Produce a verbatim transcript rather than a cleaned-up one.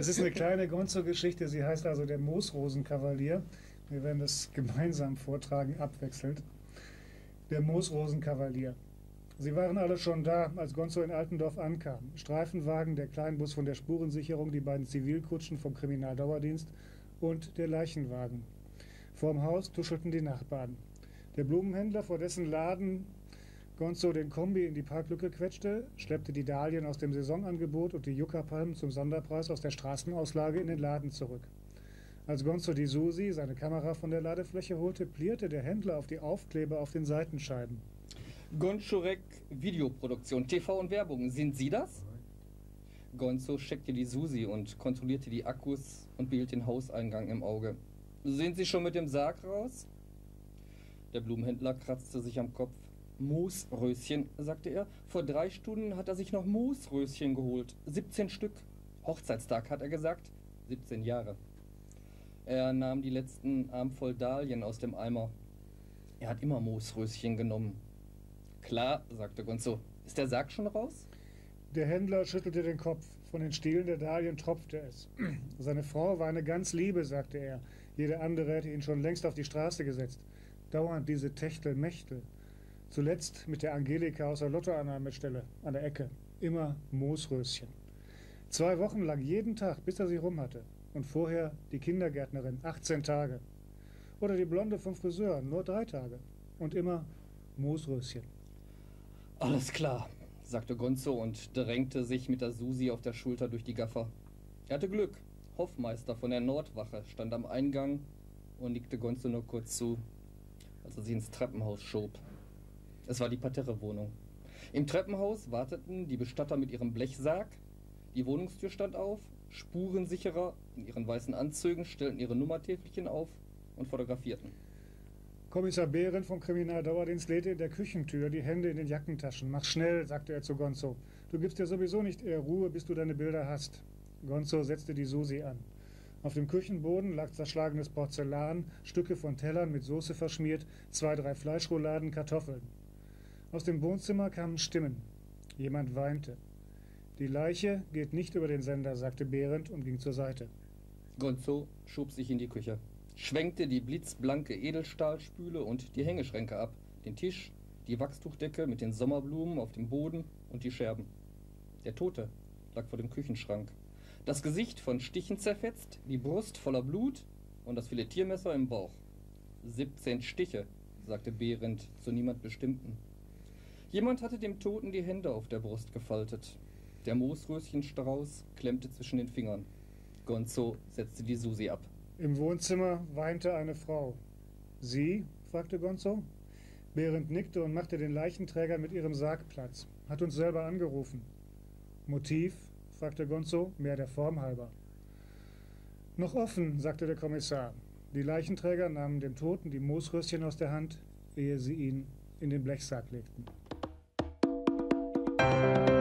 Es ist eine kleine Gonzo-Geschichte, sie heißt also der Moosrosenkavalier. Wir werden das gemeinsam vortragen, abwechselnd. Der Moosrosenkavalier. Sie waren alle schon da, als Gonzo in Altendorf ankam. Streifenwagen, der Kleinbus von der Spurensicherung, die beiden Zivilkutschen vom Kriminaldauerdienst und der Leichenwagen. Vorm Haus tuschelten die Nachbarn. Der Blumenhändler, vor dessen Laden Gonzo den Kombi in die Parklücke quetschte, schleppte die Dahlien aus dem Saisonangebot und die Yuccapalmen zum Sonderpreis aus der Straßenauslage in den Laden zurück. Als Gonzo die Susi, seine Kamera, von der Ladefläche holte, plierte der Händler auf die Aufkleber auf den Seitenscheiben. Gonczurek Videoproduktion, T V und Werbung. Sind Sie das? Gonzo checkte die Susi und kontrollierte die Akkus und behielt den Hauseingang im Auge. Sind Sie schon mit dem Sarg raus? Der Blumenhändler kratzte sich am Kopf. Moosröschen, sagte er. Vor drei Stunden hat er sich noch Moosröschen geholt. siebzehn Stück. Hochzeitstag, hat er gesagt. siebzehn Jahre. Er nahm die letzten Armvoll Dahlien aus dem Eimer. Er hat immer Moosröschen genommen. Klar, sagte Gonzo. Ist der Sarg schon raus? Der Händler schüttelte den Kopf. Von den Stielen der Dahlien tropfte es. Seine Frau war eine ganz Liebe, sagte er. Jede andere hätte ihn schon längst auf die Straße gesetzt. Dauernd diese Techtelmechtel. Zuletzt mit der Angelika aus der Lottoannahmestelle an der Ecke. Immer Moosröschen. Zwei Wochen lang jeden Tag, bis er sie rum hatte. Und vorher die Kindergärtnerin, achtzehn Tage. Oder die Blonde vom Friseur, nur drei Tage. Und immer Moosröschen. Alles klar, sagte Gonzo und drängte sich mit der Susi auf der Schulter durch die Gaffer. Er hatte Glück. Hoffmeister von der Nordwache stand am Eingang und nickte Gonzo nur kurz zu, als er sie ins Treppenhaus schob. Es war die Parterrewohnung. Im Treppenhaus warteten die Bestatter mit ihrem Blechsarg. Die Wohnungstür stand auf. Spurensicherer in ihren weißen Anzügen stellten ihre Nummertäfelchen auf und fotografierten. Kommissar Behrendt vom Kriminaldauerdienst legte in der Küchentür die Hände in den Jackentaschen. Mach schnell, sagte er zu Gonzo. Du gibst dir sowieso nicht eher Ruhe, bis du deine Bilder hast. Gonzo setzte die Susi an. Auf dem Küchenboden lag zerschlagenes Porzellan, Stücke von Tellern mit Soße verschmiert, zwei, drei Fleischrouladen, Kartoffeln. Aus dem Wohnzimmer kamen Stimmen. Jemand weinte. Die Leiche geht nicht über den Sender, sagte Behrendt und ging zur Seite. Gonzo schob sich in die Küche, schwenkte die blitzblanke Edelstahlspüle und die Hängeschränke ab, den Tisch, die Wachstuchdecke mit den Sommerblumen auf dem Boden und die Scherben. Der Tote lag vor dem Küchenschrank. Das Gesicht von Stichen zerfetzt, die Brust voller Blut und das Filetiermesser im Bauch. siebzehn Stiche, sagte Behrendt zu niemand Bestimmten. Jemand hatte dem Toten die Hände auf der Brust gefaltet. Der Moosröschenstrauß klemmte zwischen den Fingern. Gonzo setzte die Susi ab. Im Wohnzimmer weinte eine Frau. Sie? Fragte Gonzo. Behrendt nickte und machte den Leichenträger mit ihrem Sarg Platz. Hat uns selber angerufen. Motiv? Fragte Gonzo, mehr der Form halber. Noch offen, sagte der Kommissar. Die Leichenträger nahmen dem Toten die Moosröschen aus der Hand, ehe sie ihn in den Blechsack legten.